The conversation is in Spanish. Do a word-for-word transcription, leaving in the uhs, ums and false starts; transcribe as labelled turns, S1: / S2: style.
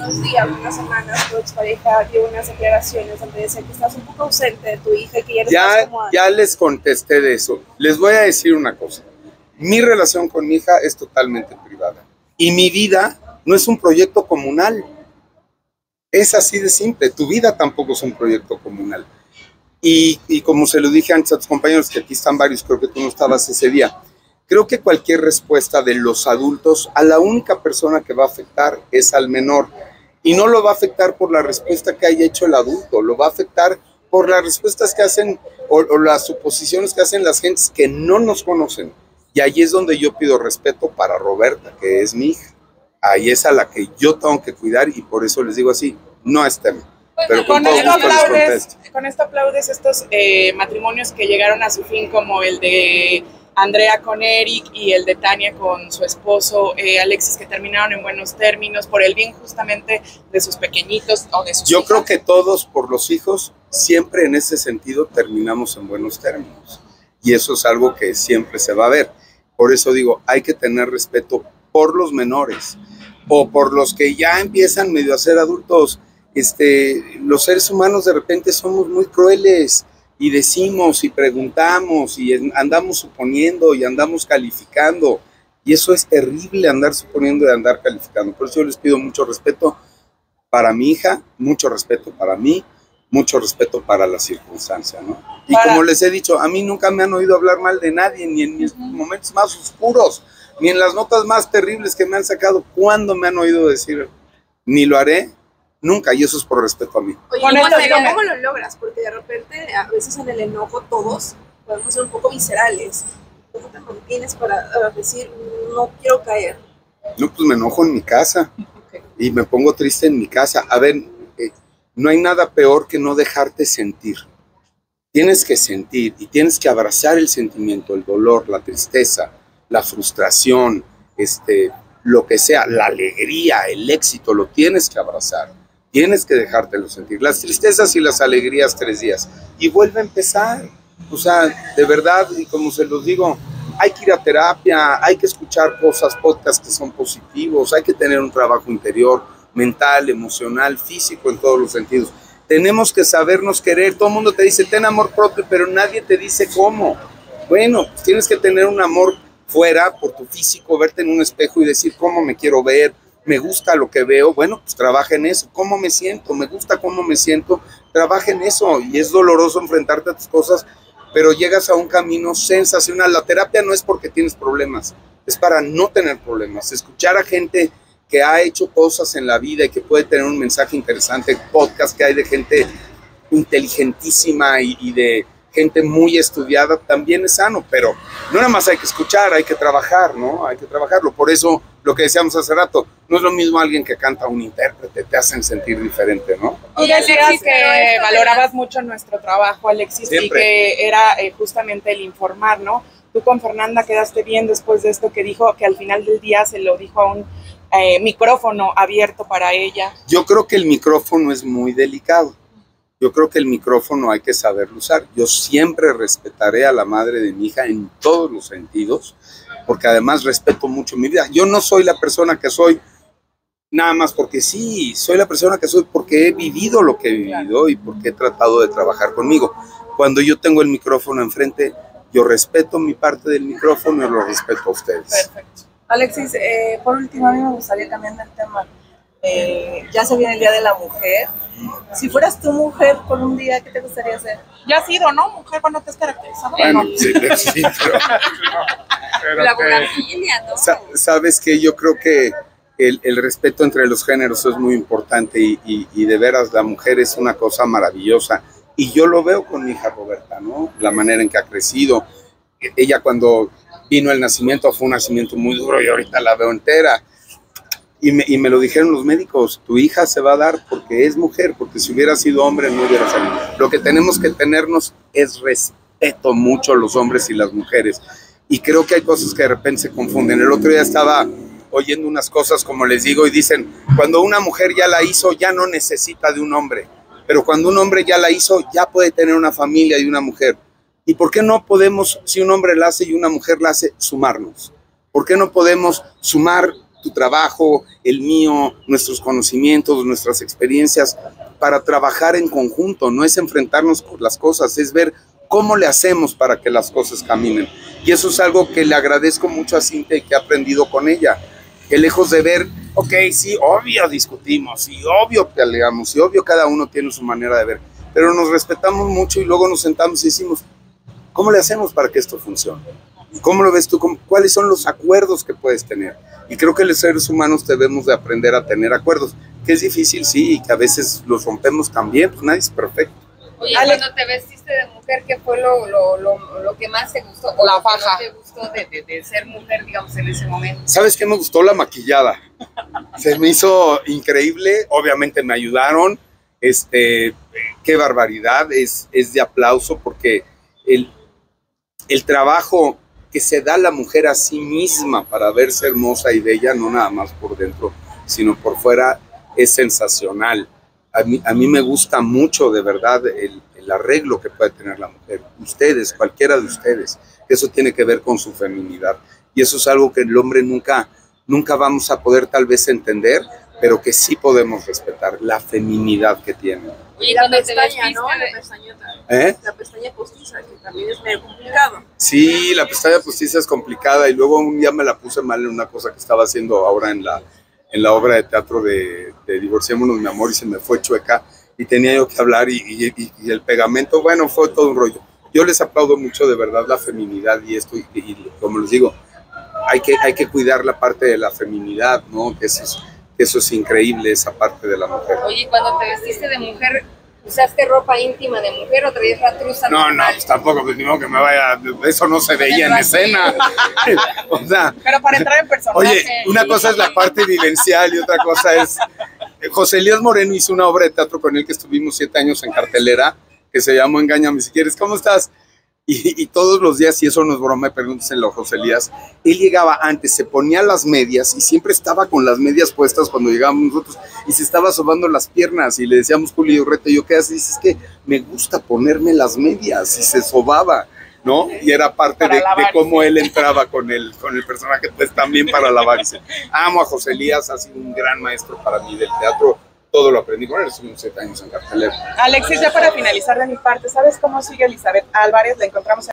S1: unos días, unas semanas, tu expareja dio unas declaraciones donde decía que estás un poco ausente de tu hija y que ya no
S2: ya,
S1: estás como antes.
S2: Ya les contesté de eso. Les voy a decir una cosa. Mi relación con mi hija es totalmente privada. Y mi vida no es un proyecto comunal. Es así de simple. Tu vida tampoco es un proyecto comunal. Y, y como se lo dije antes a tus compañeros, que aquí están varios, creo que tú no estabas ese día, creo que cualquier respuesta de los adultos a la única persona que va a afectar es al menor. Y no lo va a afectar por la respuesta que haya hecho el adulto, lo va a afectar por las respuestas que hacen o, o las suposiciones que hacen las gentes que no nos conocen. Y ahí es donde yo pido respeto para Roberta, que es mi hija. Ahí es a la que yo tengo que cuidar y por eso les digo así, no es tema. Pero con,
S3: con,
S2: todo
S3: esto
S2: gusto les
S3: aplaudes,
S2: contesto.
S3: con esto aplaudes estos eh, matrimonios que llegaron a su fin, como el de Andrea con Eric y el de Tania con su esposo eh, Alexis, que terminaron en buenos términos por el bien justamente de sus pequeñitos o de sus
S2: Yo
S3: hijas.
S2: creo que todos por los hijos siempre en ese sentido terminamos en buenos términos y eso es algo que siempre se va a ver. Por eso digo, hay que tener respeto por los menores o por los que ya empiezan medio a ser adultos. Este, los seres humanos de repente somos muy crueles y decimos y preguntamos y andamos suponiendo y andamos calificando y eso es terrible, andar suponiendo y andar calificando. Por eso yo les pido mucho respeto para mi hija, mucho respeto para mí, mucho respeto para la circunstancia, ¿no? Y para... como les he dicho, a mí nunca me han oído hablar mal de nadie, ni en mis uh-huh. momentos más oscuros, ni en las notas más terribles que me han sacado. ¿Cuándo me han oído decir? Ni lo haré. Nunca, y eso es por respeto a mí.
S1: Oye, ¿cómo, lo, ¿cómo lo logras? Porque de repente, a veces en el enojo todos podemos ser un poco viscerales. ¿Cómo te mantienes para decir, no quiero caer?
S2: No, pues me enojo en mi casa okay. y me pongo triste en mi casa. A ver, eh, no hay nada peor que no dejarte sentir. Tienes que sentir y tienes que abrazar el sentimiento, el dolor, la tristeza, la frustración, este, lo que sea, la alegría, el éxito, lo tienes que abrazar. Tienes que dejártelo sentir, las tristezas y las alegrías tres días y vuelve a empezar. O sea, de verdad, y como se los digo, hay que ir a terapia, hay que escuchar cosas, podcasts que son positivos, hay que tener un trabajo interior, mental, emocional, físico, en todos los sentidos. Tenemos que sabernos querer. Todo el mundo te dice, ten amor propio, pero nadie te dice cómo. Bueno, pues tienes que tener un amor fuera por tu físico, verte en un espejo y decir cómo me quiero ver. Me gusta lo que veo, bueno, pues trabaja en eso. ¿Cómo me siento? Me gusta cómo me siento, trabaja en eso. Y es doloroso enfrentarte a tus cosas, pero llegas a un camino sensacional. La terapia no es porque tienes problemas, es para no tener problemas. Escuchar a gente que ha hecho cosas en la vida y que puede tener un mensaje interesante, podcast que hay de gente inteligentísima y, y de gente muy estudiada, también es sano, pero no nada más hay que escuchar, hay que trabajar, ¿no? Hay que trabajarlo. Por eso, lo que decíamos hace rato, no es lo mismo alguien que canta un intérprete, te hacen sentir diferente, ¿no?
S3: Tú decías que valorabas mucho nuestro trabajo, Alexis, siempre. Y que era eh, justamente el informar, ¿no? Tú con Fernanda quedaste bien después de esto que dijo, que al final del día se lo dijo a un eh, micrófono abierto para ella.
S2: Yo creo que el micrófono es muy delicado. Yo creo que el micrófono hay que saberlo usar. Yo siempre respetaré a la madre de mi hija en todos los sentidos, porque además respeto mucho mi vida. Yo no soy la persona que soy nada más porque sí, soy la persona que soy porque he vivido lo que he vivido y porque he tratado de trabajar conmigo. Cuando yo tengo el micrófono enfrente, yo respeto mi parte del micrófono y lo respeto a ustedes.
S4: Perfecto. Alexis, eh, por último, a mí me gustaría cambiar el tema. Eh, ya se viene el Día de la Mujer. Si fueras tu mujer por un día, ¿qué te gustaría hacer?
S3: Ya has sido, ¿no? Mujer, cuando te has caracterizado.
S2: Bueno, sí, sí, pero,
S1: pero la buena familia, ¿no?
S2: Sabes que yo creo que el, el respeto entre los géneros es muy importante y, y, y de veras la mujer es una cosa maravillosa. Y yo lo veo con mi hija Roberta, ¿no? La manera en que ha crecido. Ella cuando vino el nacimiento fue un nacimiento muy duro y ahorita la veo entera. Y me, y me lo dijeron los médicos, tu hija se va a dar porque es mujer, porque si hubiera sido hombre no hubiera salido. Lo que tenemos que tenernos es respeto mucho los hombres y las mujeres. Y creo que hay cosas que de repente se confunden. El otro día estaba oyendo unas cosas, como les digo, y dicen, cuando una mujer ya la hizo, ya no necesita de un hombre. Pero cuando un hombre ya la hizo, ya puede tener una familia y una mujer. ¿Y por qué no podemos, si un hombre la hace y una mujer la hace, sumarnos? ¿Por qué no podemos sumar tu trabajo, el mío, nuestros conocimientos, nuestras experiencias, para trabajar en conjunto. No es enfrentarnos con las cosas, es ver cómo le hacemos para que las cosas caminen. Y eso es algo que le agradezco mucho a Cintia y que he aprendido con ella. Que lejos de ver, ok, sí, obvio discutimos, y obvio peleamos, y obvio cada uno tiene su manera de ver, pero nos respetamos mucho y luego nos sentamos y decimos, ¿cómo le hacemos para que esto funcione? ¿Cómo lo ves tú? ¿Cuáles son los acuerdos que puedes tener? Y creo que los seres humanos debemos de aprender a tener acuerdos, que es difícil, sí, y que a veces los rompemos también, pues nadie es perfecto.
S5: Oye, Ale, cuando te vestiste de mujer, ¿qué fue lo, lo, lo, lo que más te gustó? O
S3: la
S5: lo
S3: faja.
S5: que no te gustó de, de, de ser mujer, digamos, en ese momento?
S2: ¿Sabes qué me gustó? La maquillada. Se me hizo increíble, obviamente me ayudaron, este, qué barbaridad, es, es de aplauso porque el, el trabajo que se da la mujer a sí misma para verse hermosa y bella, no nada más por dentro, sino por fuera, es sensacional. A mí, a mí me gusta mucho, de verdad, el, el arreglo que puede tener la mujer. Ustedes, cualquiera de ustedes, eso tiene que ver con su feminidad. Y eso es algo que el hombre nunca, nunca vamos a poder tal vez entender, pero que sí podemos respetar, la feminidad que tiene.
S1: Y la pestaña, ¿no? La pestañota.
S2: ¿Eh?
S1: La pestaña postiza, que también es medio complicado.
S2: Sí, la pestaña postiza es complicada y luego un día me la puse mal en una cosa que estaba haciendo ahora en la, en la obra de teatro de, de Divorciémonos, mi amor, y se me fue chueca y tenía yo que hablar y, y, y el pegamento, bueno, fue todo un rollo. Yo les aplaudo mucho de verdad la feminidad y esto, y, y como les digo, hay que, hay que cuidar la parte de la feminidad, ¿no? Que eso es, eso es increíble, esa parte de la mujer.
S5: Oye, cuando te vestiste de mujer, ¿usaste ropa íntima de mujer o traías la truza
S2: No,
S5: normal?
S2: no, pues tampoco, pues ni modo que me vaya, eso no se veía en escena. O sea,
S3: pero para entrar en personaje.
S2: Oye, una cosa es la parte vivencial y otra cosa es... José Elías Moreno hizo una obra de teatro con él que estuvimos siete años en cartelera, que se llamó Engáñame si quieres, ¿cómo estás? Y, y todos los días, y eso no es broma, pregúntenselo a José Elías, él llegaba antes, se ponía las medias y siempre estaba con las medias puestas cuando llegábamos nosotros y se estaba sobando las piernas y le decíamos, Julio Rete, ¿yo qué haces? Dice, es que me gusta ponerme las medias y se sobaba, ¿no? Y era parte de, de cómo él entraba con el, con el personaje, pues también para lavarse. Amo a José Elías, ha sido un gran maestro para mí del teatro. Todo lo aprendí con él, estuvimos siete años en cartelera.
S3: Alexis, ya para finalizar de mi parte, ¿sabes cómo sigue Elizabeth Álvarez? La encontramos en